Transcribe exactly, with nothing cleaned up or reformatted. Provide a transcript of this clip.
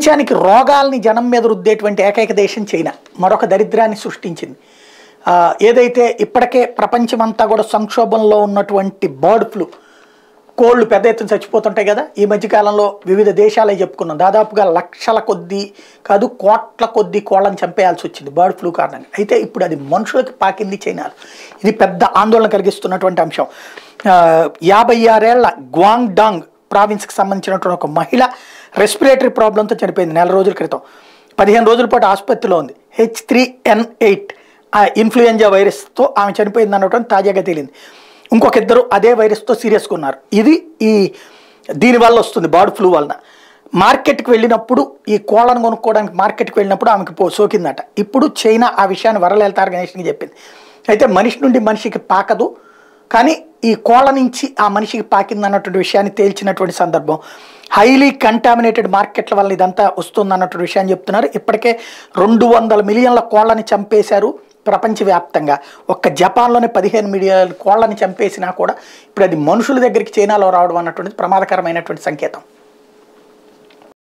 ప్రపంచానికి రోగాల్ని జనం మీద రుద్దేటువంటి ఏకైక దేశం చైనా మరొక దరిద్రాన్ని సృష్టించింది. ఏదైతే ఇప్పటికే ప్రపంచమంతా కూడా సంక్షోభంలో ఉన్నటువంటి బర్డ్ ఫ్లూ, కోళ్ళు పెద్ద ఎత్తున చచ్చిపోతుంటాయి కదా, ఈ మధ్యకాలంలో వివిధ దేశాలే చెప్పుకున్నాం, దాదాపుగా లక్షల కొద్దీ కాదు కోట్ల కొద్దీ కోళ్ళని చంపేయాల్సి వచ్చింది బర్డ్ ఫ్లూ కారణంగా. అయితే ఇప్పుడు అది మనుషులకి పాకింది చైనాలో. ఇది పెద్ద ఆందోళన కలిగిస్తున్నటువంటి అంశం. యాభై ఆరేళ్ల గ్వాంగ్ డాంగ్ ప్రావిన్స్కి సంబంధించినటువంటి ఒక మహిళ రెస్పిరేటరీ ప్రాబ్లంతో చనిపోయింది నెల రోజుల క్రితం. పదిహేను రోజుల పాటు ఆసుపత్రిలో ఉంది. H three N eight influenza వైరస్తో ఆమె చనిపోయింది అనడం తాజాగా తేలింది. ఇంకొక ఇద్దరు అదే వైరస్తో సీరియస్గా ఉన్నారు. ఇది ఈ దీనివల్ల వస్తుంది, బర్డ్ ఫ్లూ వలన. మార్కెట్కి వెళ్ళినప్పుడు ఈ కోళ్ళను కొనుక్కోవడానికి మార్కెట్కి వెళ్ళినప్పుడు ఆమెకి పో సోకిందట. ఇప్పుడు చైనా ఆ విషయాన్ని వరలలిత ఆర్గనైజేషన్కి చెప్పింది. అయితే మనిషి నుండి మనిషికి పాకదు, కానీ ఈ కోళ్ళ నుంచి ఆ మనిషికి పాకింది అన్నటువంటి విషయాన్ని తేల్చినటువంటి సందర్భం. హైలీ కంటామినేటెడ్ మార్కెట్ల వల్ల ఇదంతా వస్తుంది అన్నటువంటి విషయాన్ని చెప్తున్నారు. ఇప్పటికే రెండు వందల మిలియన్ల కోళ్ళని చంపేశారు ప్రపంచవ్యాప్తంగా. ఒక్క జపాన్లోనే పదిహేను మిలియన్ కోళ్ళని చంపేసినా కూడా ఇప్పుడు అది మనుషుల దగ్గరికి చైనాలో రావడం అన్నటువంటిది ప్రమాదకరమైనటువంటి సంకేతం.